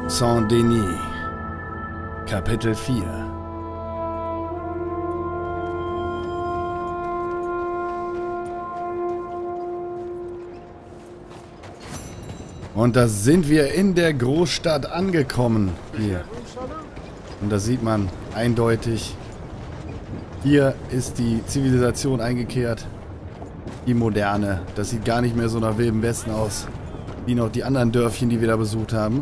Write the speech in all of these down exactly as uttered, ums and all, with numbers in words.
Saint-Denis, Kapitel vier. Und da sind wir in der Großstadt angekommen. Hier. Und da sieht man eindeutig, hier ist die Zivilisation eingekehrt. Die moderne. Das sieht gar nicht mehr so nach Wilden Westen aus, wie noch die anderen Dörfchen, die wir da besucht haben.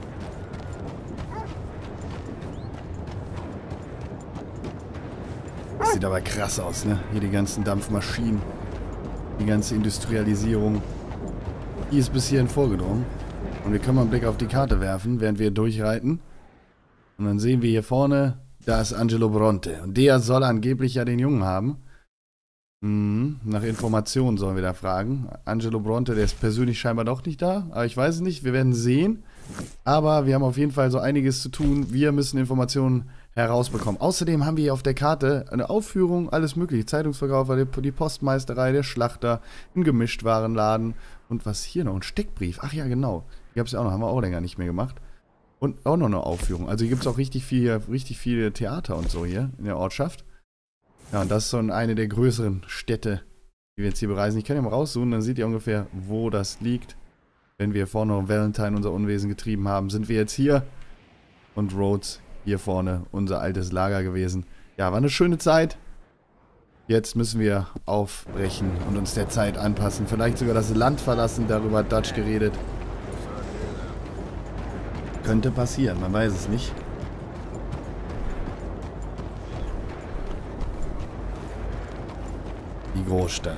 Das sieht aber krass aus, ne? Hier die ganzen Dampfmaschinen. Die ganze Industrialisierung. Die ist bis hierhin vorgedrungen. Und wir können mal einen Blick auf die Karte werfen, während wir durchreiten. Und dann sehen wir hier vorne, da ist Angelo Bronte. Und der soll angeblich ja den Jungen haben. Mhm. Nach Informationen sollen wir da fragen. Angelo Bronte, der ist persönlich scheinbar doch nicht da. Aber ich weiß es nicht, wir werden sehen. Aber wir haben auf jeden Fall so einiges zu tun. Wir müssen Informationen herausbekommen. Außerdem haben wir hier auf der Karte eine Aufführung, alles mögliche. Zeitungsverkäufer, die Postmeisterei, der Schlachter, ein Gemischtwarenladen. Und was hier noch? Ein Steckbrief. Ach ja, genau. Die gab es ja auch noch, haben wir auch länger nicht mehr gemacht. Und auch noch eine Aufführung. Also hier gibt es auch richtig viel, richtig viele Theater und so hier in der Ortschaft. Ja, und das ist so eine der größeren Städte, die wir jetzt hier bereisen. Ich kann ja mal rauszoomen, dann seht ihr ungefähr, wo das liegt. Wenn wir vorne noch Valentine unser Unwesen getrieben haben, sind wir jetzt hier. Und Rhodes hier vorne, unser altes Lager gewesen. Ja, war eine schöne Zeit. Jetzt müssen wir aufbrechen und uns der Zeit anpassen. Vielleicht sogar das Land verlassen, darüber hat Dutch geredet. Könnte passieren, man weiß es nicht. Die Großstadt.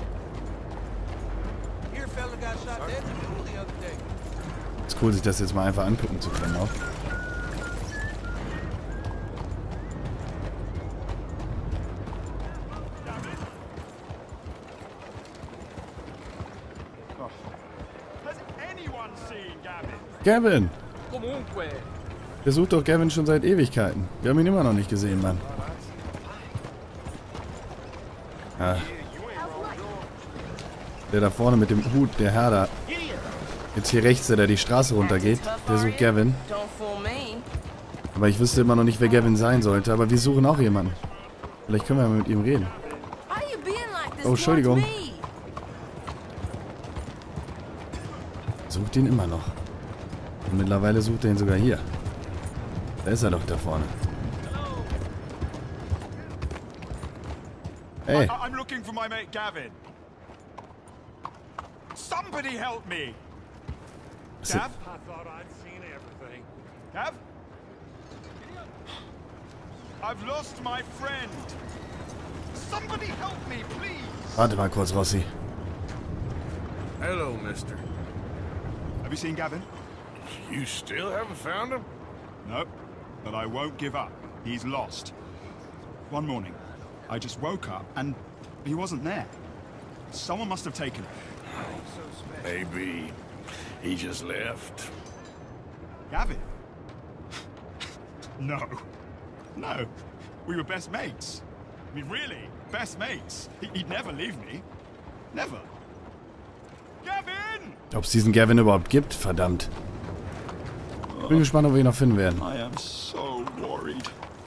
Ist cool, sich das jetzt mal einfach angucken zu können auch. Gavin! Der sucht doch Gavin schon seit Ewigkeiten. Wir haben ihn immer noch nicht gesehen, Mann. Ja. Der da vorne mit dem Hut, der Herr da. Jetzt hier rechts, der da die Straße runtergeht. Der sucht Gavin. Aber ich wüsste immer noch nicht, wer Gavin sein sollte. Aber wir suchen auch jemanden. Vielleicht können wir mal mit ihm reden. Oh, Entschuldigung. Sucht ihn immer noch. Und mittlerweile sucht er ihn sogar hier. Da ist er doch da vorne. Hey. I'm looking for my mate Gavin. Somebody help me. Gav? I thought I'd seen everything. Gav? I've lost my friend. Somebody help me, please. Warte mal kurz, Rossi. Hello, mister. Have you seen Gavin? You still haven't found him? No, but I won't give up. He's lost. One morning, I just woke up and he wasn't there. Someone must have taken him. Maybe he just left. Gavin? No. No. We were best mates. I mean, really, best mates. He'd never leave me. Never. Gavin! Ob es diesen Gavin überhaupt gibt? Verdammt. Ich bin gespannt, ob wir ihn noch finden werden. I am so worried.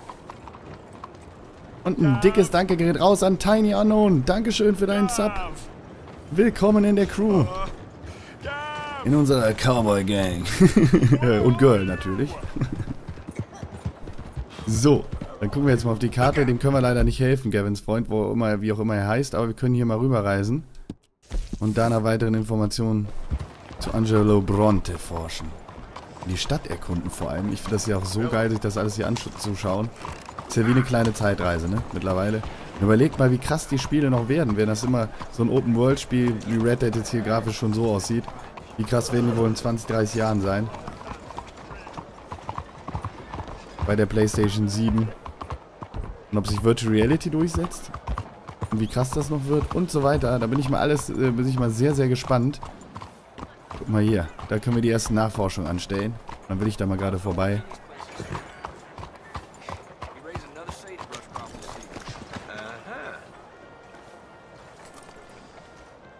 Und ein dickes Danke geht raus an Tiny Unknown. Dankeschön für deinen Sub. Willkommen in der Crew. In unserer Cowboy Gang. Und Girl natürlich. So, dann gucken wir jetzt mal auf die Karte. Dem können wir leider nicht helfen, Gavins Freund, wo immer, wie auch immer er heißt. Aber wir können hier mal rüberreisen. Und da nach weiteren Informationen zu Angelo Bronte forschen. Die Stadt erkunden vor allem. Ich finde das ja auch so geil, sich das alles hier anzuschauen. Ist ja wie eine kleine Zeitreise, ne? Mittlerweile. Und überlegt mal, wie krass die Spiele noch werden, wenn das immer so ein Open-World-Spiel wie Red Dead jetzt hier grafisch schon so aussieht. Wie krass werden die wohl in zwanzig, dreißig Jahren sein? Bei der PlayStation sieben. Und ob sich Virtual Reality durchsetzt? Und wie krass das noch wird und so weiter. Da bin ich mal alles, äh, bin ich mal sehr, sehr gespannt. Guck mal hier, da können wir die ersten Nachforschungen anstellen. Dann will ich da mal gerade vorbei.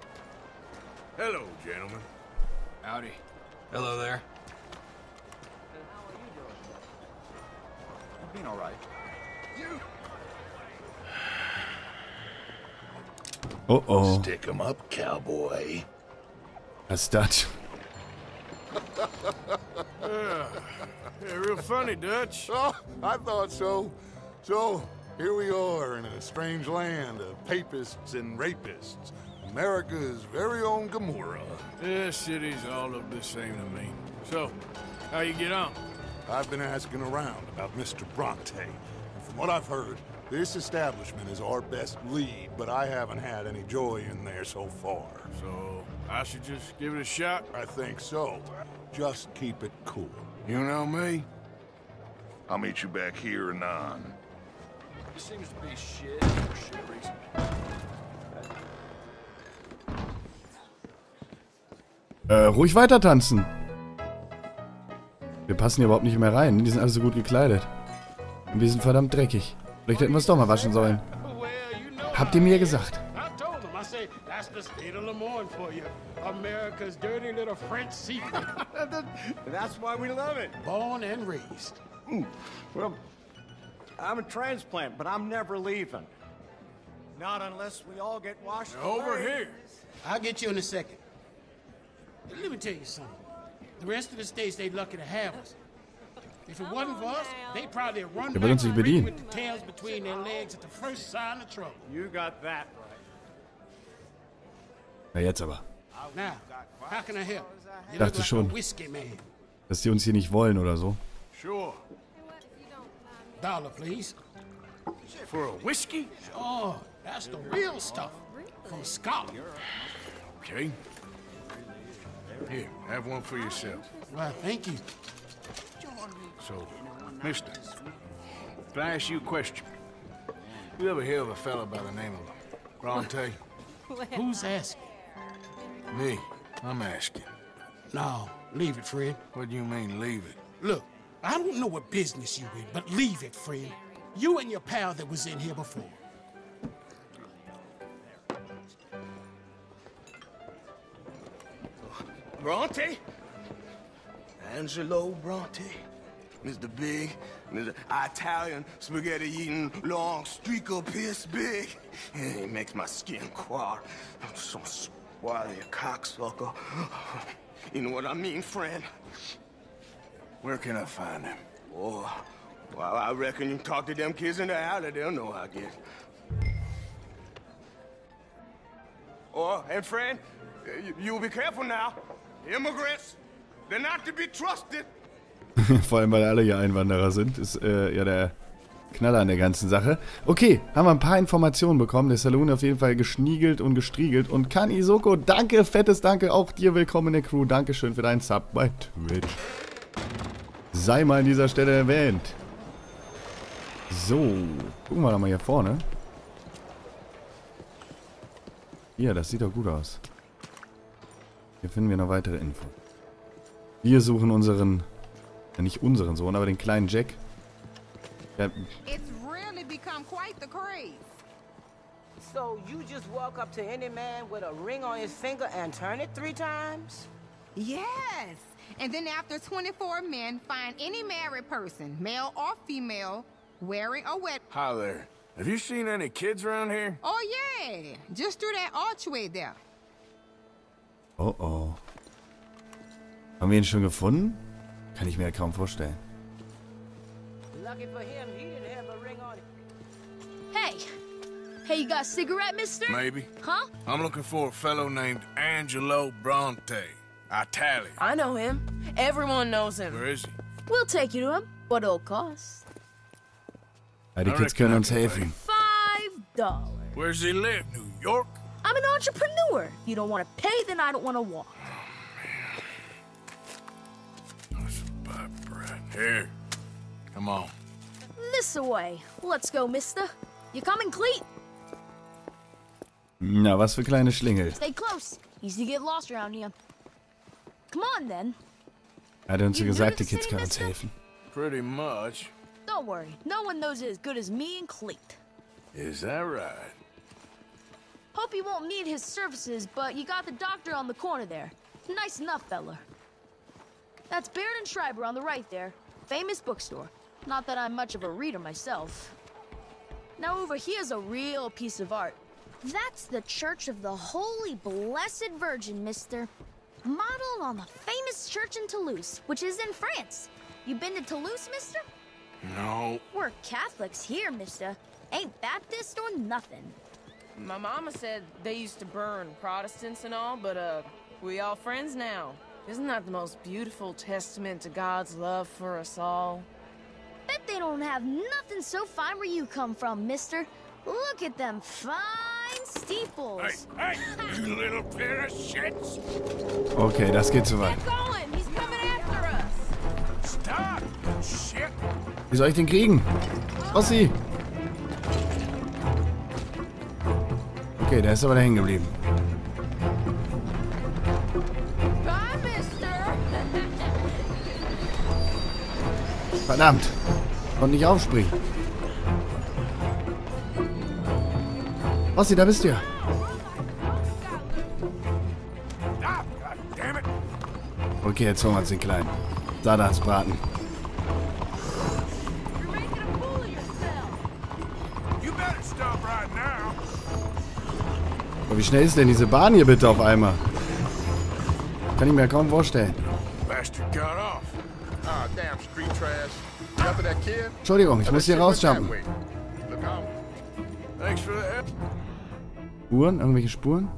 Hello, gentlemen. Howdy. Hello there. Been all right. You. Oh oh. Stick 'em up, cowboy. Was ist das? Yeah, real funny, Dutch. Oh, I thought so. So, here we are in a strange land of papists and rapists. America's very own Gomorrah. This city's all look the same to me. So, how you get on? I've been asking around about Mister Bronte. And from what I've heard, this establishment is our best lead, but I haven't had any joy in there so far. So, I should just give it a shot? I think so. Just keep it cool. You know me? I'll meet you back here anon. This seems to be shit for shit reason. Äh, ruhig weiter tanzen. Wir passen hier überhaupt nicht mehr rein. Die sind alle so gut gekleidet. Und wir sind verdammt dreckig. Vielleicht hätten wir es doch mal waschen sollen. Habt ihr mir gesagt? That's the state of Lemoyne for you. America's dirty little French secret. That's why we love it. Born and raised. Mm. Well, I'm a transplant, but I'm never leaving. Not unless we all get washed Over away. here. I'll get you in a second. Let me tell you something. The rest of the states, they lucky to have us. If it wasn't for us, they'd probably have run Wir back wollen uns nicht bedienen. with the tails between their legs at the first sign of trouble. You got that right. Na jetzt aber. Now, how can I help? You Dachte look like schon. a whiskey man. Dass die uns hier nicht wollen oder so. Sure. Dollar, please. For a whiskey? Oh, that's the real stuff. From Scotland. Okay. Here, have one for yourself. Well, thank you. So, mister, can I ask you a question? You ever hear of a fella by the name of Bronte? Who's asking? Me. I'm asking. No, leave it, friend. What do you mean, leave it? Look, I don't know what business you in, but leave it, friend. You and your pal that was in here before. Bronte? Angelo Bronte. Mister Big, Mister Italian spaghetti-eating long streaker piss big. He makes my skin crawl. I'm so swarthy a cocksucker. You know what I mean, friend? Where can I find him? Oh, well, I reckon you talk to them kids in the alley, they'll know I get. Oh, and friend, you, you be careful now. Immigrants, they're not to be trusted. Vor allem, weil alle hier Einwanderer sind. Ist äh, ja der Knaller an der ganzen Sache. Okay, haben wir ein paar Informationen bekommen. Der Saloon auf jeden Fall geschniegelt und gestriegelt. Und Kan Isoko, danke, fettes Danke. Auch dir willkommen in der Crew. Dankeschön für deinen Sub bei Twitch. Sei mal an dieser Stelle erwähnt. So, gucken wir doch mal hier vorne. Ja, das sieht doch gut aus. Hier finden wir noch weitere Infos. Wir suchen unseren, ja nicht unseren Sohn, aber den kleinen Jack. Der, It's really become quite the craze. So you just walk up to any man with a ring on his finger and turn it three times? Yes. And then after twenty-four men find any married person, male or female, wearing a wet... Hi there. Have you seen any kids around here? Oh, yeah. Just through that archway there. oh oh. Haben wir ihn schon gefunden? Kann ich mir ja kaum vorstellen. Lucky for him, he didn't have a ring on it. Hey! Hey, you got a cigarette, mister? Maybe. Huh? I'm looking for a fellow named Angelo Bronte. Italian. I know him. Everyone knows him. Where is he? We'll take you to him. What it'll cost? Ja, die Kids können uns helfen. Five dollars. Where does he live? New York? I'm an entrepreneur. If you don't want to pay, then I don't want to walk. Let's buy bread. Here. Come on. This away. Let's go, mister. You coming, Cleet? Na, was für kleine Schlingel. Stay close. Easy to get lost around here. Come on, then. Er hat uns ja You gesagt, new die to the Kids city, können uns mister? helfen. Pretty much. Don't worry. No one knows it as good as me and Cleet. Is that right? Hope you won't need his services, but you got the doctor on the corner there. Nice enough, fella. That's Baird and Schreiber on the right there. Famous bookstore. Not that I'm much of a reader myself. Now over here's a real piece of art. That's the Church of the Holy Blessed Virgin, mister. Modeled on the famous church in Toulouse, which is in France. You been to Toulouse, mister? No. We're Catholics here, mister. Ain't Baptist or nothing. My mama said they used to burn Protestants and all, but, uh, we all friends now. Isn't that the most beautiful testament to God's love for us all? Bet they don't have nothing so fine where you come from, mister. Look at them fine steeples. Hey, hey, you little pair of shits. Okay, das geht zu weit. Keep going, he's coming after us. Stop, shit. Wie soll ich den kriegen? Ossi! Okay, der ist aber da hängen geblieben. Bye, mister. Verdammt! Konnte nicht aufspringen. Ossi, da bist du ja. Okay, jetzt holen wir uns den Kleinen. Satans Braten. Aber wie schnell ist denn diese Bahn hier bitte auf einmal? Kann ich mir kaum vorstellen. Entschuldigung, ich muss hier rausjumpen. Spuren? Irgendwelche Spuren?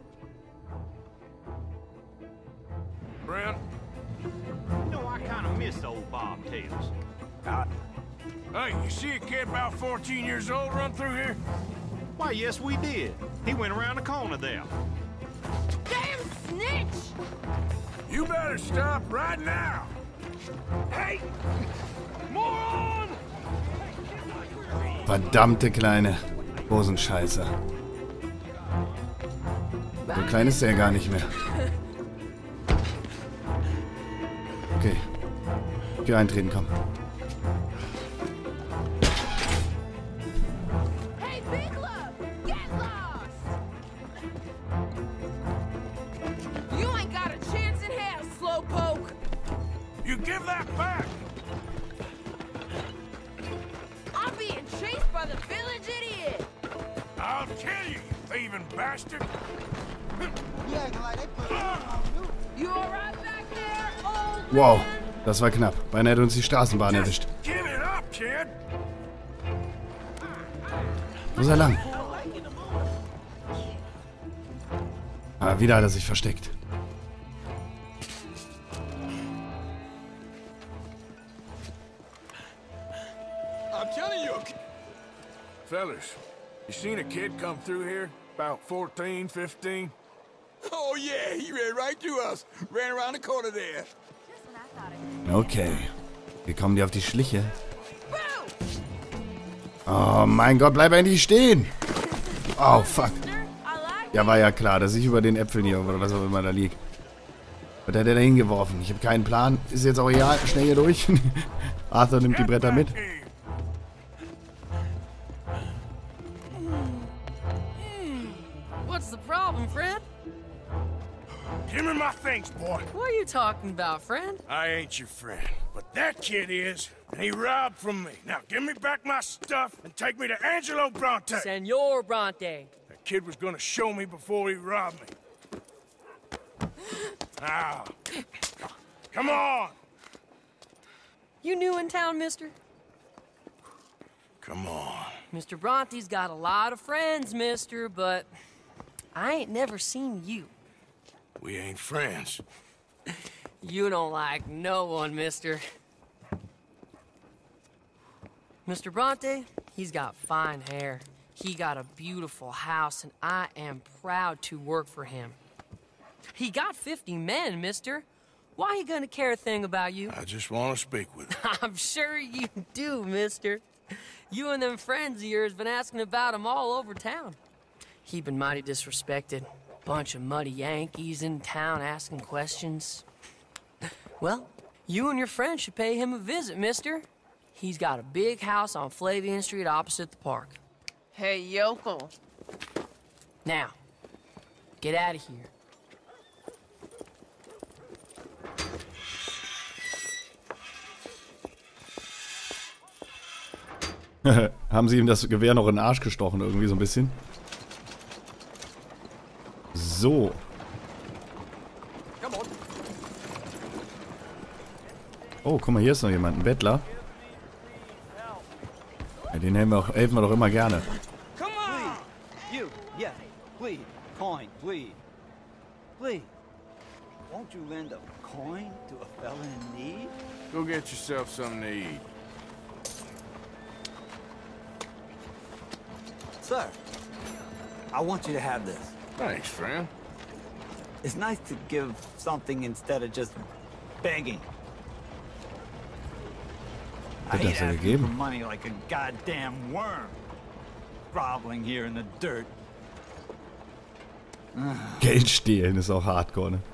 Brent? You know, I kind of miss old bobtails. Uh, hey, you see a kid about fourteen years old run through here? Why, yes, we did. He went around the corner there. Damn snitch! You better stop right now. Hey! Moron! Verdammte kleine Hosenscheiße. So klein ist er gar nicht mehr. Okay. Tür eintreten, komm. Hey, Big Love! Get lost! You ain't got a chance in hell, slowpoke! You give that back! I'm being chased by the village idiot! I'll kill you, you thieving bastard! You all right back there, old Wow, das war knapp. Beinahe hätte uns die Straßenbahn erwischt. Give it up, kid! Wo ist er lang? Ah, wieder hat er sich versteckt. I'm telling you, fellas, you seen a kid come through here? About fourteen, fifteen? Oh yeah, he ran right through us. Ran around the corner there. Okay. Wie kommen die auf die Schliche? Oh mein Gott, bleib endlich stehen! Oh, fuck. Ja, war ja klar, dass ich über den Äpfeln hier oder was auch immer da liegt. Was hat der da hingeworfen? Ich habe keinen Plan. Ist jetzt auch egal. Schnell hier durch. Arthur nimmt die Bretter mit. What's the problem, friend? Give me my things, boy. What are you talking about, friend? I ain't your friend, but that kid is, and he robbed from me. Now give me back my stuff and take me to Angelo Bronte. Senor Bronte. That kid was gonna show me before he robbed me. Now, come on. You new in town, mister? Come on. Mister Bronte's got a lot of friends, mister, but I ain't never seen you. We ain't friends. You don't like no one, mister. Mister Bronte, he's got fine hair. He got a beautiful house, and I am proud to work for him. He got fifty men, mister. Why he gonna care a thing about you? I just want to speak with him. I'm sure you do, mister. You and them friends of yours been asking about him all over town. He been mighty disrespected. Bunch of muddy Yankees in town asking questions. Well, you and your friend should pay him a visit, mister. He's got a big house on Flavian Street opposite the park. Hey, yokel. Now, get out of here. Haben sie ihm das Gewehr noch in den Arsch gestochen, irgendwie so ein bisschen. So. Oh, guck mal, hier ist noch jemand, ein Bettler. Ja, den helfen wir, auch, helfen wir doch immer gerne. Come on! You, yeah, please, coin, please. Please, won't you lend a coin to a fella in need? Go get yourself something to eat. Sir, I want you to have this. Thanks, friend. It's nice to give something instead of just begging. I hate asking for money like a goddamn worm. Groveling here in the dirt. Geld stehlen ist auch hardcore, ne?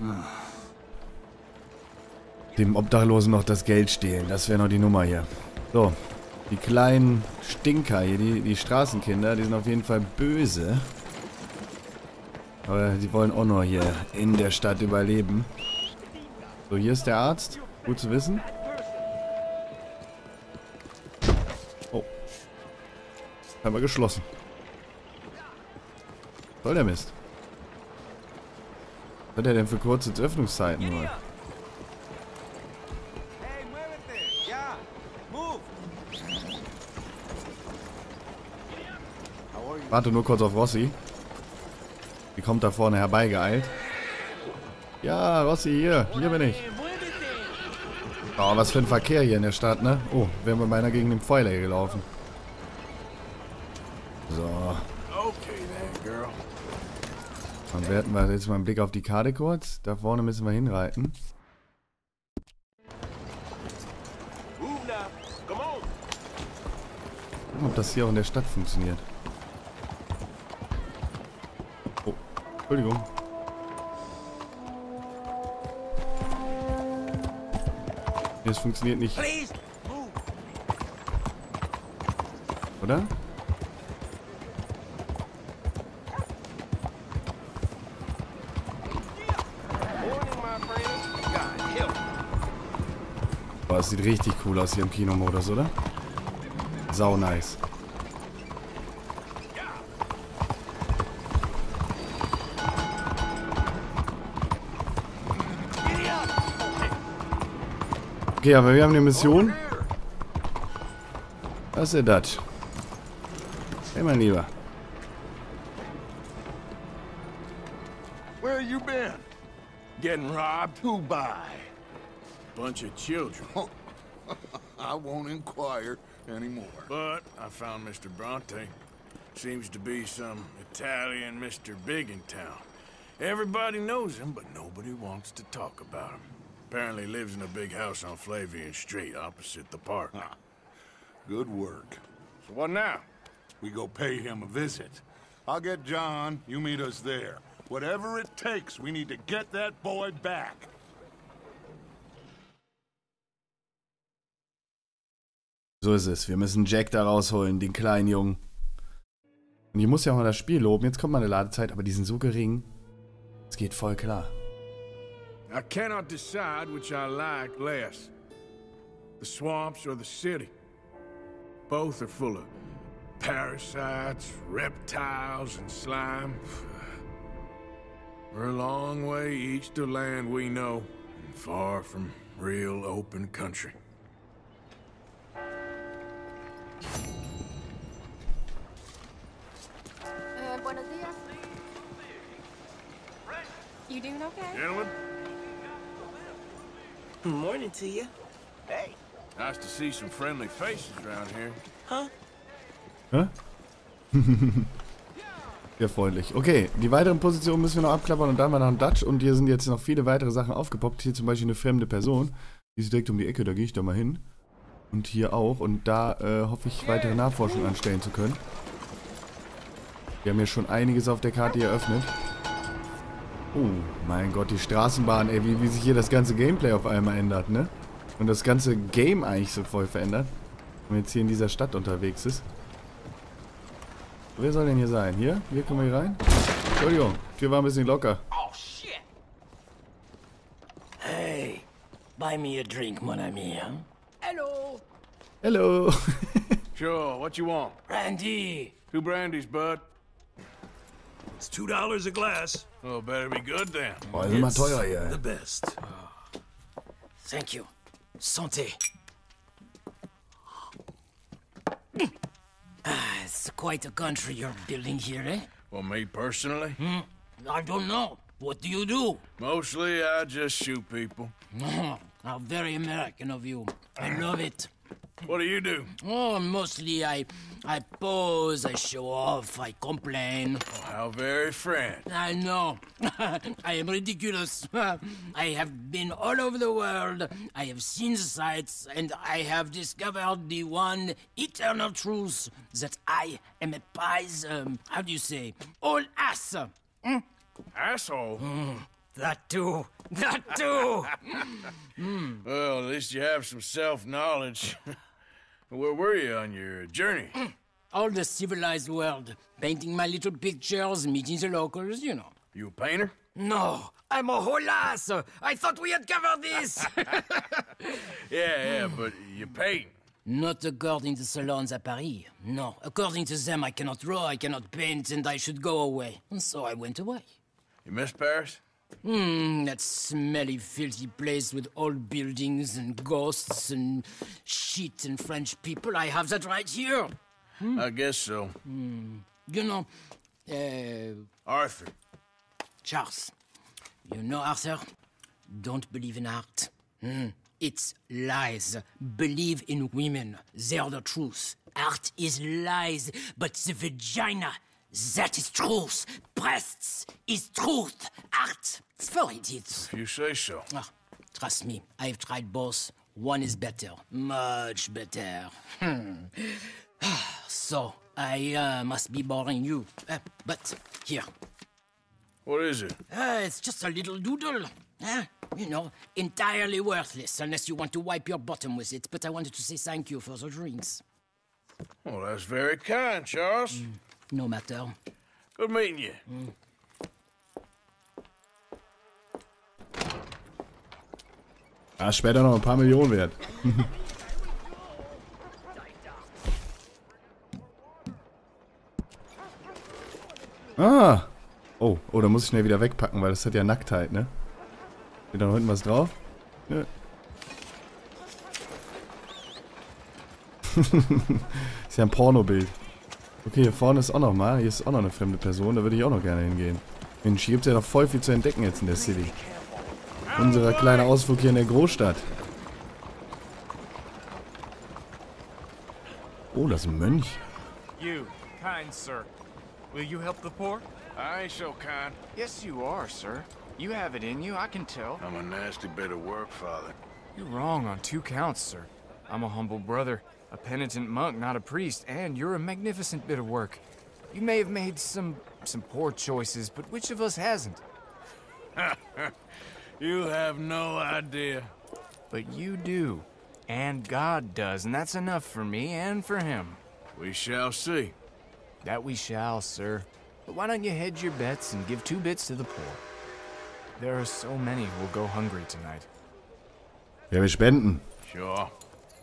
Dem Obdachlosen noch das Geld stehlen, das wäre noch die Nummer hier. So, die kleinen Stinker hier, die, die Straßenkinder, die sind auf jeden Fall böse. Aber die wollen auch nur hier in der Stadt überleben. So, hier ist der Arzt. Gut zu wissen. Oh. Haben wir geschlossen. Was soll der Mist? Was hat er denn für kurze Öffnungszeiten nur? Warte nur kurz auf Rossi. Die kommt da vorne herbeigeeilt. Ja, Rossi, hier. Hier bin ich. Oh, was für ein Verkehr hier in der Stadt, ne? Oh, wären wir beinahe gegen den Pfeiler hier gelaufen. So. Dann werten wir jetzt mal einen Blick auf die Karte kurz. Da vorne müssen wir hinreiten. Gucken, ob das hier auch in der Stadt funktioniert. Oh, Entschuldigung. Nee, es funktioniert nicht. Oder? Boah, das sieht richtig cool aus hier im Kinomodus, oder? Sau nice. Okay, aber wir haben eine Mission. Was ist der Dutch? Hey, mein Lieber. Where you been? Getting robbed? Who by? Bunch of children. I won't inquire anymore. But I found Mister Bronte. Seems to be some Italian Mister Big in town. Everybody knows him, but nobody wants to talk about him. Apparently lives in a big house on Flavian Street, opposite the park. Huh. Good work. So what now? We go pay him a visit. I'll get John, you meet us there. Whatever it takes, we need to get that boy back. So ist es. Wir müssen Jack da rausholen, den kleinen Jungen. Und ich muss ja auch mal das Spiel loben. Jetzt kommt meine Ladezeit, aber die sind so gering. Es geht voll klar. I cannot decide which I like less. The swamps or the city. Both are full of parasites, reptiles, and slime. We're a long way east to land we know, and far from real open country. Uh, buenos dias. You doing okay? Gentlemen? Morning to you. Hey. Nice to see some friendly faces around here. Huh? Hä? Sehr freundlich. Okay, die weiteren Positionen müssen wir noch abklappern und dann mal nach dem Dutch. Und hier sind jetzt noch viele weitere Sachen aufgepoppt. Hier zum Beispiel eine fremde Person. Die ist direkt um die Ecke, da gehe ich da mal hin. Und hier auch. Und da äh, hoffe ich, weitere Nachforschungen anstellen zu können. Wir haben hier schon einiges auf der Karte eröffnet. Oh, mein Gott, die Straßenbahn, ey, wie, wie sich hier das ganze Gameplay auf einmal ändert, ne? Und das ganze Game eigentlich so voll verändert. Wenn man jetzt hier in dieser Stadt unterwegs ist. Wer soll denn hier sein? Hier? Hier kommen wir hier rein? Entschuldigung, Tür war ein bisschen locker. Oh, shit! Hey, buy me a drink, mon ami, huh? Hello! Hello! Sure, what you want? Brandy. Two brandies, bud. It's two dollars a glass. Oh, better be good then. Boah, ist immer teuer hier. The best. Thank you. Santé. Ah, it's quite a country you're building here, eh? Well, me personally? Hmm? I don't know. What do you do? Mostly, I just shoot people. Oh, how very American of you. I love it. What do you do? Oh, mostly I I pose, I show off, I complain. Oh, how very French. I know. I am ridiculous. I have been all over the world. I have seen the sights, and I have discovered the one eternal truth that I am a pies, um, how do you say, all ass. Mm? Asshole? Mm, that too. That too. mm. Well, at least you have some self-knowledge. Where were you on your journey? All the civilized world. Painting my little pictures, meeting the locals, you know. You a painter? No, I'm a whole ass. I thought we had covered this. yeah, yeah, but you paint. Not according to salons at Paris. No, according to them, I cannot draw, I cannot paint, and I should go away. And so I went away. You miss Paris? Hmm, that smelly, filthy place with old buildings and ghosts and shit and French people. I have that right here. Hmm? I guess so. Hmm. You know, uh... Arthur. Charles. You know, Arthur? Don't believe in art. Hmm. It's lies. Believe in women. They're the truth. Art is lies, but the vagina... that is truth. Breasts is truth. Art, it's for idiots. If you say so. Ah, trust me, I've tried both. One is better. Much better. Hmm. So, I uh, must be boring you. Uh, but, here. What is it? Uh, it's just a little doodle. Uh, you know, entirely worthless, unless you want to wipe your bottom with it. But I wanted to say thank you for the drinks. Well, that's very kind, Charles. Mm. No matter. Good meeting you. Mm. Ah, später noch ein paar Millionen wert. ah! Oh, oh, da muss ich schnell wieder wegpacken, weil das hat ja Nacktheit, ne? Steht da noch hinten was drauf? Nö. Ist ja ein Pornobild. Okay, hier vorne ist auch noch mal. Hier ist auch noch eine fremde Person. Da würde ich auch noch gerne hingehen. Mensch, hier gibt es ja noch voll viel zu entdecken jetzt in der City. Unser kleiner Ausflug hier in der Großstadt. Oh, das ist ein Mönch. You, kind sir. Will you help the poor? I ain't so kind. Yes, you are, sir. You have it in you, I can tell. I'm a nasty bit of work, Father. You're wrong on two counts, sir. I'm a humble brother. A penitent monk, not a priest, and you're a magnificent bit of work. You may have made some some poor choices, but which of us hasn't? You have no idea. But you do. And God does, and that's enough for me and for him. We shall see. That we shall, sir. But why don't you hedge your bets and give two bits to the poor? There are so many who will go hungry tonight. Ja, wir spenden. Sure.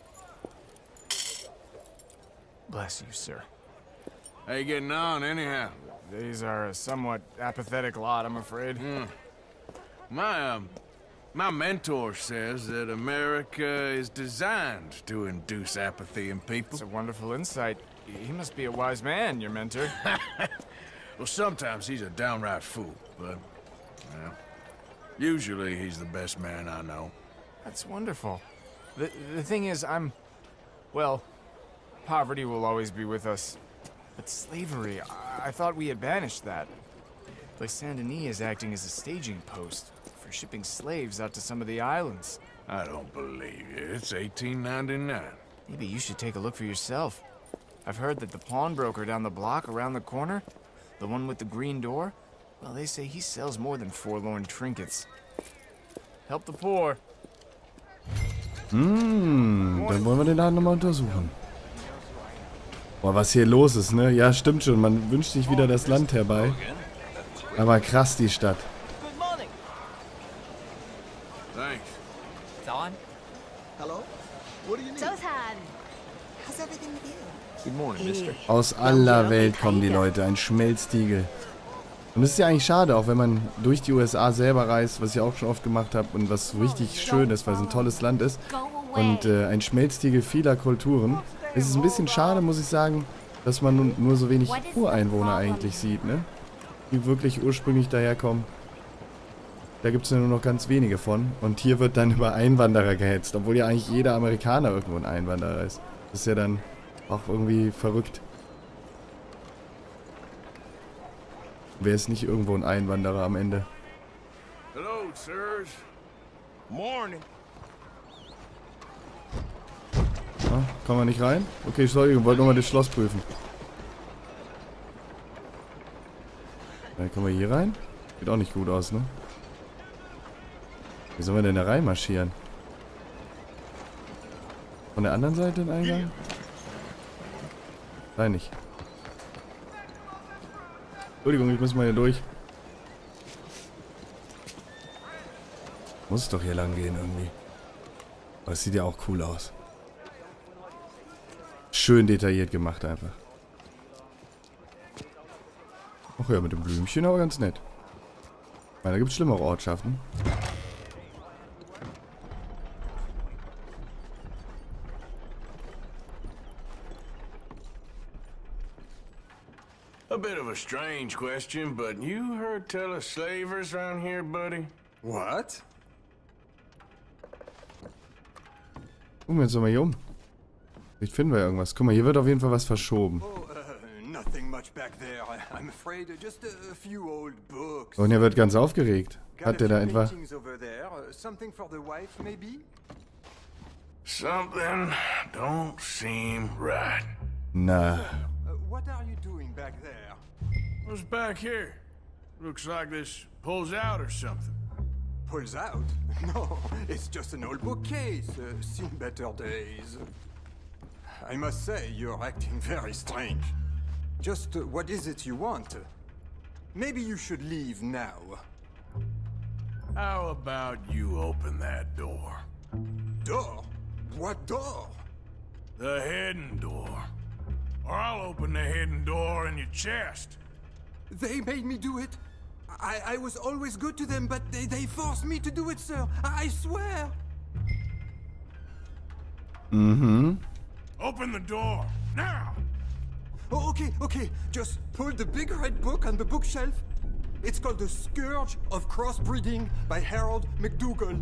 Bless you, sir. How you getting on, anyhow? These are a somewhat apathetic lot, I'm afraid. Mm. My, um, my mentor says that America is designed to induce apathy in people. It's a wonderful insight. He must be a wise man, your mentor. Well, sometimes he's a downright fool, but, well, usually he's the best man I know. That's wonderful. The, the thing is, I'm, well... Poverty will always be with us. But slavery, I, I thought we had banished that. But Saint Denis is acting as a staging post for shipping slaves out to some of the islands. I don't believe you. It's eighteen ninety-nine. Maybe you should take a look for yourself. I've heard that the pawnbroker down the block around the corner, the one with the green door, well, they say he sells more than forlorn trinkets. Help the poor. Hm, dann wollen wir den Laden nochmal untersuchen. Boah, was hier los ist, ne? Ja, stimmt schon. Man wünscht sich wieder das Land herbei. Aber krass, die Stadt. Thanks. Don? Hello? What do you need? Aus aller Welt kommen die Leute, ein Schmelztiegel. Und das ist ja eigentlich schade, auch wenn man durch die U S A selber reist, was ich auch schon oft gemacht habe und was richtig schön ist, weil es ein tolles Land ist. Und äh, ein Schmelztiegel vieler Kulturen. Es ist ein bisschen schade, muss ich sagen, dass man nun, nur so wenig Ureinwohner eigentlich sieht, ne? Die wirklich ursprünglich daherkommen. Da gibt es ja nur noch ganz wenige von. Und hier wird dann über Einwanderer gehetzt, obwohl ja eigentlich jeder Amerikaner irgendwo ein Einwanderer ist. Das ist ja dann auch irgendwie verrückt. Wer ist nicht irgendwo ein Einwanderer am Ende? Hello, sirs. Morning. Ah, kommen wir nicht rein? Okay, Entschuldigung, wollte nur mal das Schloss prüfen. Dann kommen wir hier rein. Sieht auch nicht gut aus, ne? Wie sollen wir denn da reinmarschieren? Von der anderen Seite den Eingang? Nein, nicht. Entschuldigung, ich muss mal hier durch. Muss es doch hier lang gehen irgendwie. Aber es sieht ja auch cool aus. Schön detailliert gemacht einfach. Ach ja, mit dem Blümchen aber ganz nett. Ich meine, da gibt es schlimmere Ortschaften. A bit of a strange question, but you heard tell of slavers around here, buddy? What? Gucken wir uns doch mal hier um. Vielleicht finden wir irgendwas. Guck mal, hier wird auf jeden Fall was verschoben. Oh, uh, nothing much back there. I, I'm afraid just a few old books. Und er wird ganz aufgeregt. Hat der da etwa... Something for the wife, maybe? Something don't seem right. Na. What are you doing back there? What's back here? Looks like this pulls out or something. Pulls out? No, it's just an old bookcase. Uh, seen better days. I must say, you're acting very strange. Just uh, what is it you want? Maybe you should leave now. How about you open that door? Door? What door? The hidden door. Or I'll open the hidden door in your chest. They made me do it. I, I was always good to them, but they, they forced me to do it, sir. I, I swear. Mm-hmm. Open the door, now! Oh, okay, okay. Just pull the big red book on the bookshelf. It's called The Scourge of Crossbreeding by Harold McDougall.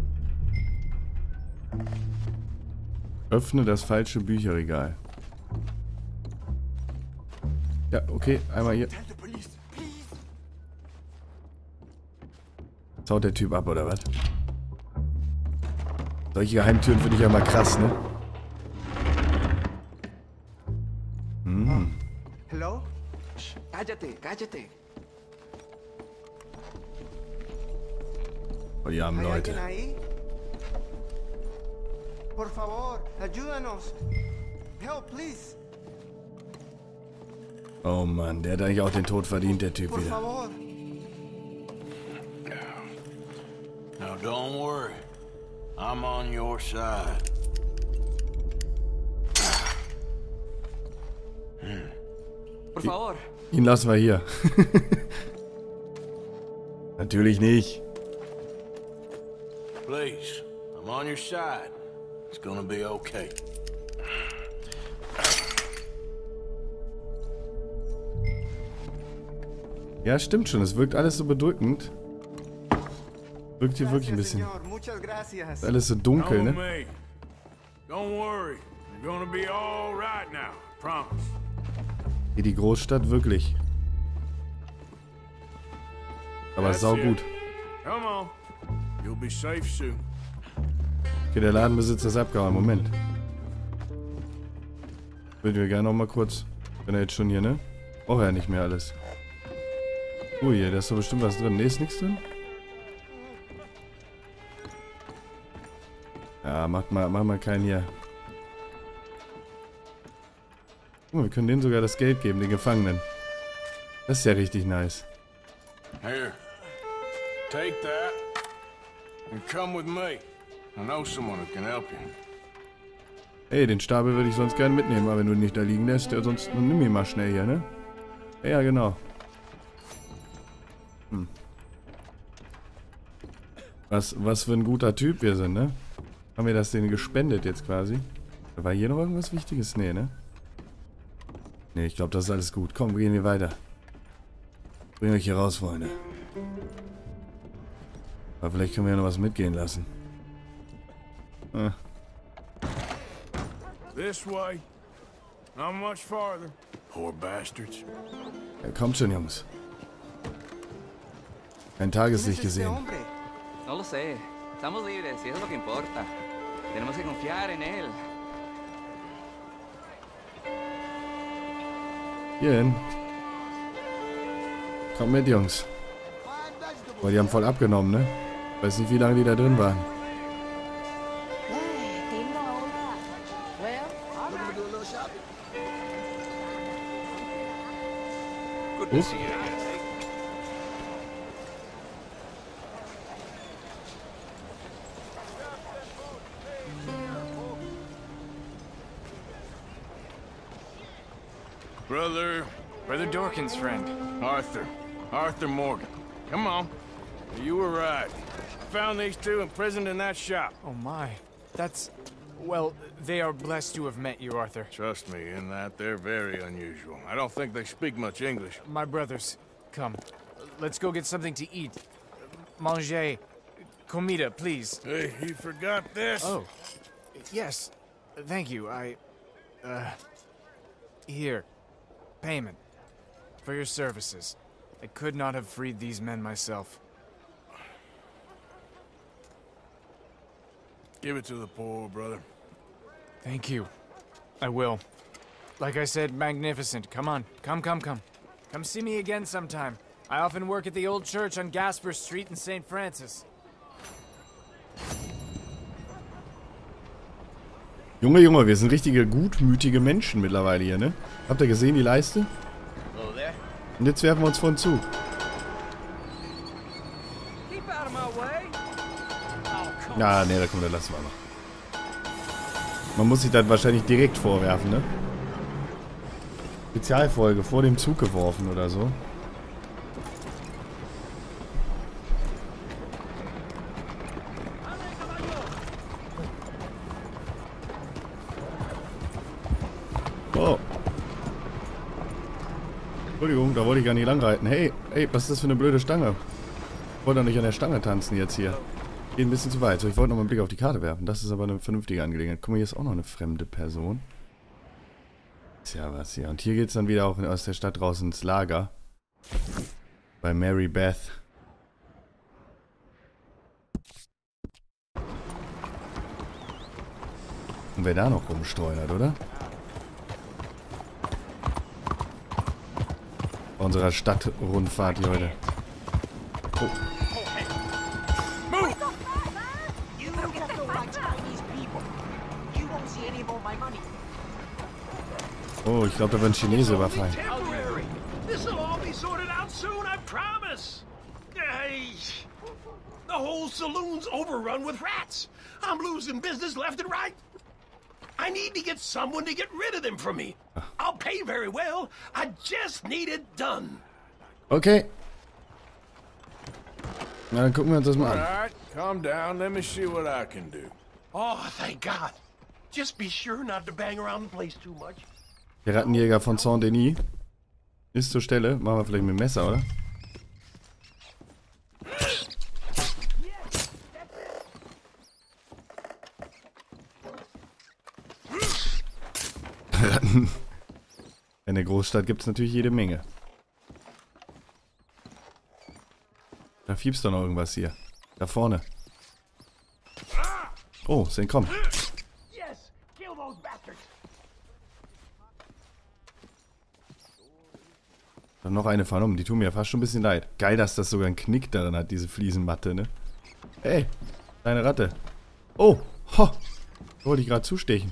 Öffne das falsche Bücherregal. Ja, okay, einmal hier. Jetzt haut der Typ ab, oder was? Solche Geheimtüren finde ich ja mal krass, ne? Hm. Hello? Shh, cállate, cállate. Oh, die armen Leute. Por favor, ayúdanos. Help, please. Oh Mann, der hat eigentlich auch den Tod verdient, der Typ Por wieder. favor. Now don't worry. I'm on your side. Por favor. Ihn lassen wir hier. Natürlich nicht. Please, I'm on your side. It's gonna be okay. Ja, stimmt schon. Es wirkt alles so bedrückend. Wirkt hier wirklich ein bisschen. Ist alles so dunkel, ne? Don't worry. You're gonna be all right now. Promise. Wie die Großstadt wirklich. Aber saugut. Come on. You'll be safe soon. Okay, der Ladenbesitzer ist abgehauen. Moment. Würden wir gerne noch mal kurz. Wenn er jetzt schon hier, ne? Braucht er ja nicht mehr alles. Ui, da ist doch bestimmt was drin. Ne, ist nichts drin? Ja, macht mal, mach mal keinen hier. Guck mal, wir können denen sogar das Geld geben, den Gefangenen. Das ist ja richtig nice. Here. Take that. And come with me. I know someone who can help you. Ey, den Stapel würde ich sonst gerne mitnehmen, aber wenn du ihn nicht da liegen lässt, ja, sonst dann nimm ihn mal schnell hier, ne? Ja, genau. Hm. Was, was für ein guter Typ wir sind, ne? Haben wir das denen gespendet jetzt quasi? War hier noch irgendwas Wichtiges? Nee, ne? Nee, ich glaube, das ist alles gut. Komm, gehen wir weiter. Bring euch hier raus, Freunde. Aber vielleicht können wir ja noch was mitgehen lassen. Ah. This way. Not much farther. Poor bastards. Ja, kommt schon, Jungs. Kein Tageslicht gesehen. No lo sé. Estamos libres y eso es lo que importa. Tenemos que confiar en él. Hierhin. Kommt mit, Jungs. Boah, die haben voll abgenommen, ne? Weiß nicht, wie lange die da drin waren. Good to see you. Brother... Brother Dorkin's friend. Arthur. Arthur Morgan. Come on. You were right. I found these two imprisoned in that shop. Oh my. That's... Well, they are blessed to have met you, Arthur. Trust me, in that they're very unusual. I don't think they speak much English. My brothers, come. Let's go get something to eat. Manger. Comida, please. Hey, you forgot this? Oh. Yes. Thank you. I... Uh... Here. Payment. For your services. I could not have freed these men myself. Give it to the poor, brother. Thank you. I will. Like I said, magnificent. Come on. Come, come, come. Come see me again sometime. I often work at the old church on Gasper Street in Saint Francis. Junge, Junge, wir sind richtige gutmütige Menschen mittlerweile hier, ne? Habt ihr gesehen, die Leiste? Und jetzt werfen wir uns vor den Zug. Ja, ne, da kommt der lassen wir noch. Man muss sich dann wahrscheinlich direkt vorwerfen, ne? Spezialfolge, vor dem Zug geworfen oder so. Oh. Entschuldigung, da wollte ich gar nicht langreiten. Hey, hey, was ist das für eine blöde Stange? Ich wollte doch nicht an der Stange tanzen jetzt hier. Geht ein bisschen zu weit. So, ich wollte noch mal einen Blick auf die Karte werfen. Das ist aber eine vernünftige Angelegenheit. Guck mal, hier ist auch noch eine fremde Person. Ist ja was hier. Und hier geht es dann wieder auch aus der Stadt raus ins Lager. Bei Mary Beth. Und wer da noch rumstreunert, oder? Bei unserer Stadtrundfahrt hier heute. Oh. Oh, ich glaube, da wird ein Chinese überfallen. This'll all be sorted out soon, I promise. Hey, the whole saloon's overrun with rats. I'm losing business left and right. I need to get someone to get rid of them for me. I'll pay very well. I just need it done. Okay. Na, dann gucken wir uns das mal an. Alright, calm down. Let me see what I can do. Oh, thank God. Just be sure not to bang around the place too much. Der Rattenjäger von Saint-Denis ist zur Stelle. Machen wir vielleicht mit dem Messer, oder? Ratten. In der Großstadt gibt es natürlich jede Menge. Da fiebst doch noch irgendwas hier. Da vorne. Oh, ist entkommen. Dann noch eine fahren um. Die tun mir ja fast schon ein bisschen leid. Geil, dass das sogar einen Knick darin hat, diese Fliesenmatte, ne? Ey, kleine Ratte. Oh, ho. Da wollte ich gerade zustechen.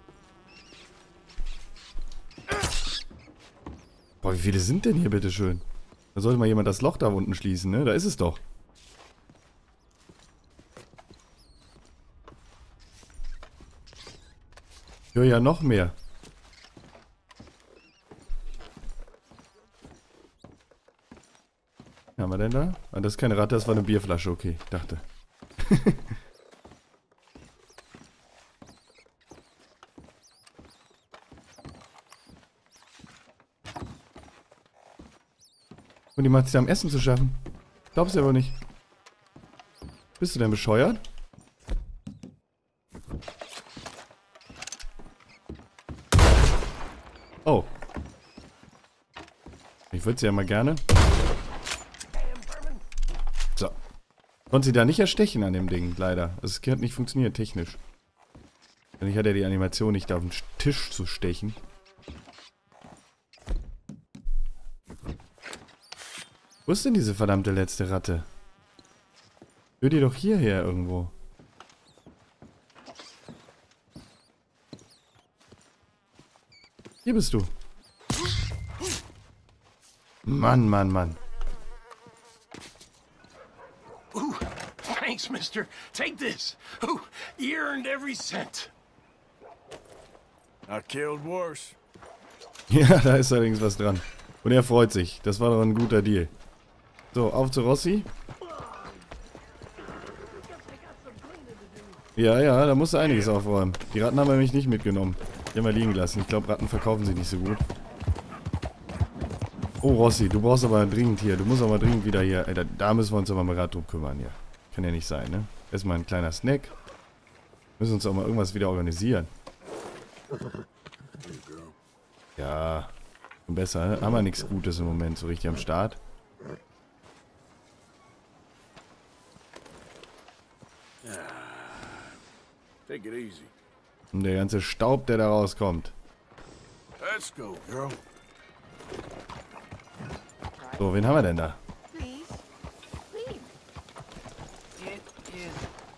Boah, wie viele sind denn hier, bitteschön? Da sollte mal jemand das Loch da unten schließen, ne? Da ist es doch. Ich höre ja noch mehr. Was haben wir denn da? Ah, das ist keine Ratte, das war eine Bierflasche. Okay, ich dachte. Und die macht sich am Essen zu schaffen. Glaubst du aber nicht. Bist du denn bescheuert? Oh. Ich würde sie ja mal gerne. So. Konnte sie da nicht erstechen an dem Ding, leider. Es hat nicht funktioniert, technisch. Denn ich hatte ja die Animation nicht auf den Tisch zu stechen. Wo ist denn diese verdammte letzte Ratte? Hör die doch hierher irgendwo. Hier bist du. Mann, Mann, Mann. Ooh, thanks, mister. Take this. Ooh, you earned every cent. I killed worse. Ja, da ist allerdings was dran. Und er freut sich. Das war doch ein guter Deal. So, auf zu Rossi. Ja, ja, da musst du einiges aufräumen. Die Ratten haben wir nämlich nicht mitgenommen. Die haben wir liegen gelassen. Ich glaube, Ratten verkaufen sie nicht so gut. Oh, Rossi, du brauchst aber dringend hier. Du musst aber dringend wieder hier. Ey, da, da müssen wir uns aber mal gerade drum kümmern hier. Kann ja nicht sein, ne? Erstmal ein kleiner Snack. Müssen uns auch mal irgendwas wieder organisieren. Ja. Und besser, ne? Haben wir nichts Gutes im Moment so richtig am Start. Take it easy. Und der ganze Staub, der da rauskommt. Let's go, girl. So, wen haben wir denn da? Please. Please. It is...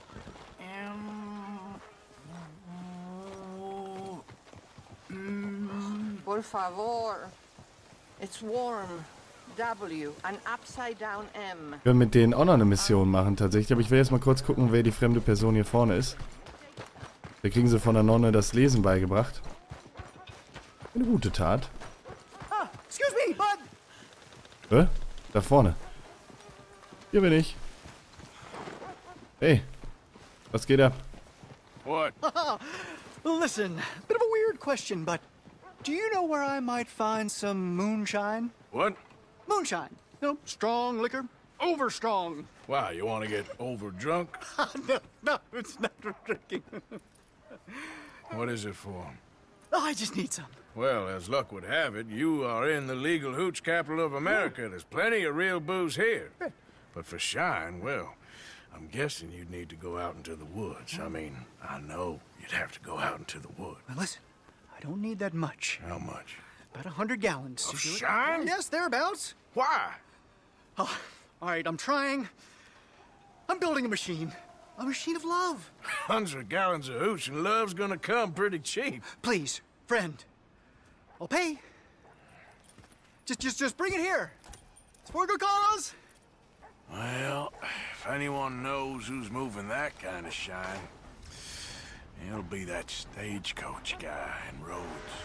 Um, por favor. It's warm. W. An upside down M. Wir können mit denen auch noch eine Mission machen, tatsächlich. Aber ich will jetzt mal kurz gucken, wer die fremde Person hier vorne ist. Da kriegen sie von der Nonne das Lesen beigebracht. Eine gute Tat. Ah, excuse me, bud. Hä? Da vorne. Hier bin ich. Hey. Was geht ab? What? Listen, bit of a weird question, but do you know where I might find some moonshine? What? Moonshine. You know, strong liquor. Over strong. Wow, you want to get over drunk? no, no, it's not for drinking. What is it for? Oh, I just need some. Well, as luck would have it, you are in the legal hooch capital of America. There's plenty of real booze here. But for shine, well, I'm guessing you'd need to go out into the woods. I mean, I know you'd have to go out into the woods. Now listen, I don't need that much. How much? About a hundred gallons. Of to do it. shine? Yes, thereabouts. Why? Oh, all right, I'm trying. I'm building a machine. A machine of love. Hundred gallons of hooch and love's gonna come pretty cheap. Please, friend. I'll pay. Just, just, just bring it here. It's for a good cause. Well, if anyone knows who's moving that kind of shine, it'll be that stagecoach guy in Rhodes.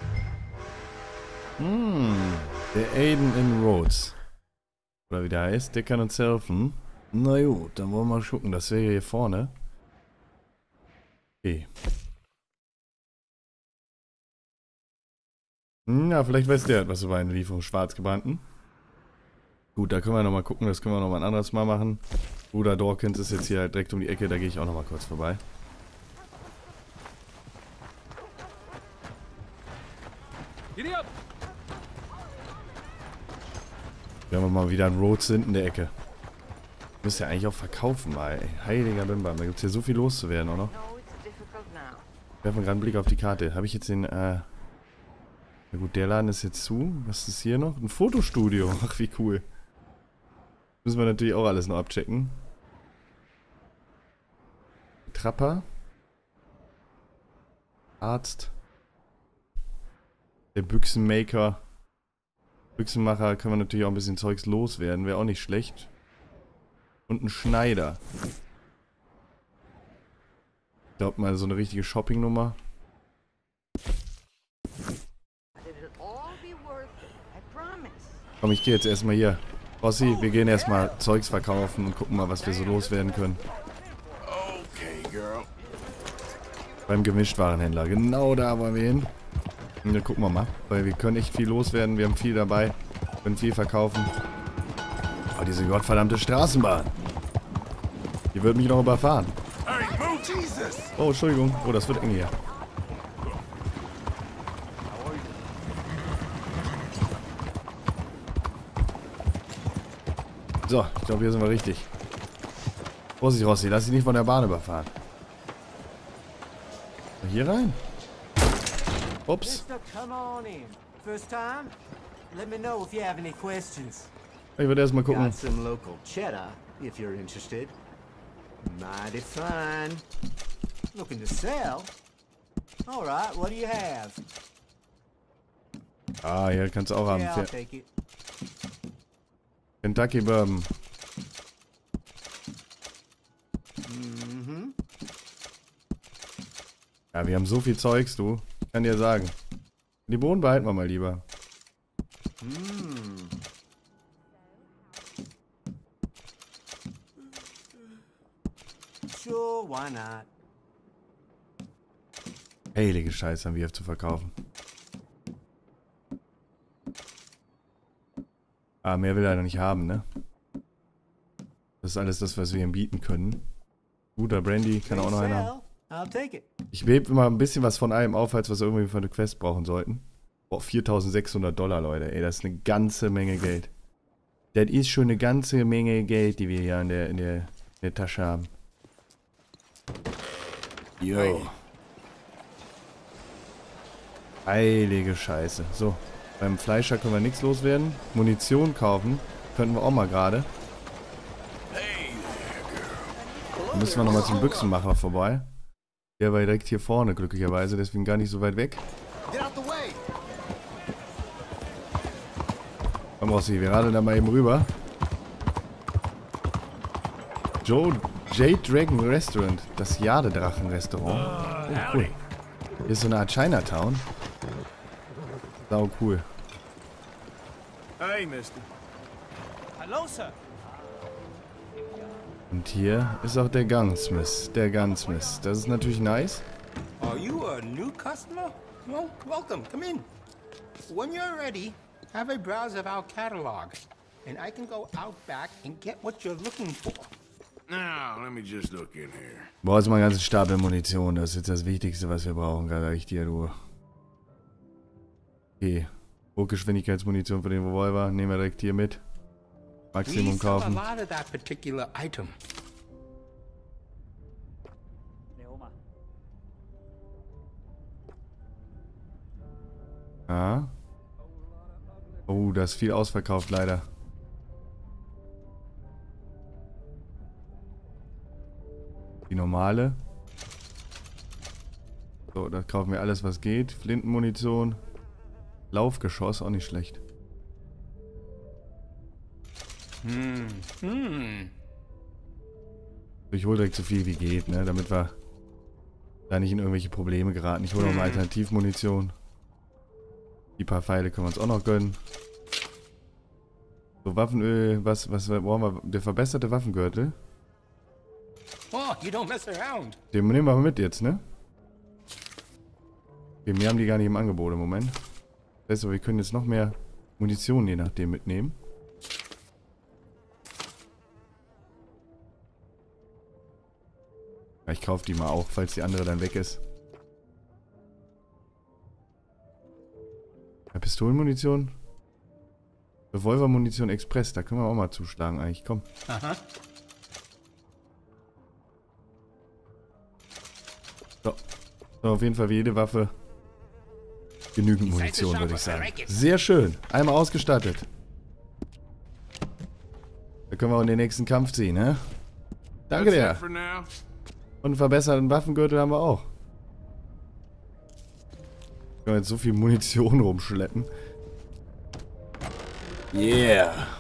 Hm, der Aiden in Rhodes. Oder wie der heißt, der kann uns helfen. Na gut, dann wollen wir mal gucken. Das wäre hier vorne. Okay. Na, vielleicht weiß der etwas über eine Lieferung Schwarzgebrannten. Gut, da können wir nochmal gucken. Das können wir nochmal ein anderes Mal machen. Bruder Dawkins ist jetzt hier halt direkt um die Ecke. Da gehe ich auch nochmal kurz vorbei. Wir haben mal wieder einen Rhodes in der Ecke. Müsst ihr eigentlich auch verkaufen mal, ey. Heiliger Bimbam. Da gibt es hier so viel loszuwerden, oder? Werfen gerade einen Blick auf die Karte. Habe ich jetzt den, äh... Na gut, der Laden ist jetzt zu. Was ist hier noch? Ein Fotostudio. Ach, wie cool. Müssen wir natürlich auch alles noch abchecken. Trapper. Arzt. Der Büchsenmaker. Büchsenmacher können wir natürlich auch ein bisschen Zeugs loswerden. Wäre auch nicht schlecht. Und ein Schneider. Ich glaube mal so eine richtige Shoppingnummer. Komm, ich gehe jetzt erstmal hier. Rossi, wir gehen erstmal Zeugs verkaufen und gucken mal, was wir so loswerden können. Okay, girl. Beim Gemischtwarenhändler. Genau da wollen wir hin. Und dann gucken wir mal. Weil wir können echt viel loswerden. Wir haben viel dabei. Können viel verkaufen. Oh, diese gottverdammte Straßenbahn. Die wird mich noch überfahren. Oh, Entschuldigung. Oh, das wird eng hier. So, ich glaube, hier sind wir richtig. Vorsicht, Rossi, lass dich nicht von der Bahn überfahren. Hier rein. Ups. Ich würde erstmal gucken. Got some local cheddar, if you're interested. Mighty fine. Looking to sell? All right, what do you have? Ah, hier kannst du auch haben. Yeah, I'll take it. Kentucky Bourbon. Mhm. Ja, wir haben so viel Zeugs, du. Ich kann dir sagen. Die Bohnen behalten wir mal lieber. Mm. Sure, why not? Heilige Scheiße haben wir hier zu verkaufen. Ah, mehr will er noch nicht haben, ne? Das ist alles das, was wir ihm bieten können. Guter Brandy kann er auch noch einer haben. Ich hebe immer ein bisschen was von allem auf, falls wir es irgendwie für eine Quest brauchen sollten. Boah, viertausendsechshundert Dollar, Leute. Ey, das ist eine ganze Menge Geld. Das ist schon eine ganze Menge Geld, die wir hier in der, in der, in der Tasche haben. Jo. Heilige Scheiße. So, beim Fleischer können wir nichts loswerden. Munition kaufen könnten wir auch mal gerade. Dann müssen wir nochmal zum Büchsenmacher vorbei. Der war direkt hier vorne, glücklicherweise, deswegen gar nicht so weit weg. Komm, Rossi, wir radeln da mal eben rüber. Joe Jade Dragon Restaurant, das Jadedrachen-Restaurant. Oh, cool. Hier ist so eine Art Chinatown. Sau cool. Hey, Mister. Hello, sir. Und hier ist auch der Gunsmith. Der Gunsmith. Das ist natürlich nice. Are you a new customer? Well, welcome. Come in. When you're ready, have a browse of our catalog, and I can go out back and get what you're looking for. Now, let me just look in here. Boah, jetzt mal einen ganzen Stapel Munition. Das ist jetzt das Wichtigste, was wir brauchen, gerade ich dir, du. Okay. Hochgeschwindigkeitsmunition für den Revolver. Nehmen wir direkt hier mit. Maximum kaufen. We sell a lot of that particular item. Ah. Oh, da ist viel ausverkauft, leider. Die normale. So, da kaufen wir alles, was geht. Flintenmunition. Laufgeschoss, auch nicht schlecht. Hm. Hm. Ich hole direkt so viel wie geht, ne? Damit wir da nicht in irgendwelche Probleme geraten. Ich hole noch mal Alternativmunition. Die paar Pfeile können wir uns auch noch gönnen. So, Waffenöl, was, was brauchen wir? Der verbesserte Waffengürtel. Oh, you don't mess around. Den nehmen wir mal mit jetzt, ne? Okay, wir haben die gar nicht im Angebot im Moment. Das heißt aber, wir können jetzt noch mehr Munition je nachdem mitnehmen. Ja, ich kaufe die mal auch, falls die andere dann weg ist. Ja, Pistolenmunition. Revolvermunition Express, da können wir auch mal zuschlagen eigentlich, komm. Aha. So. So, auf jeden Fall für jede Waffe genügend Munition, würde ich sagen. Sehr schön. Einmal ausgestattet. Da können wir auch in den nächsten Kampf ziehen, ne? Danke dir. Und einen verbesserten Waffengürtel haben wir auch. Können wir jetzt so viel Munition rumschleppen. Yeah.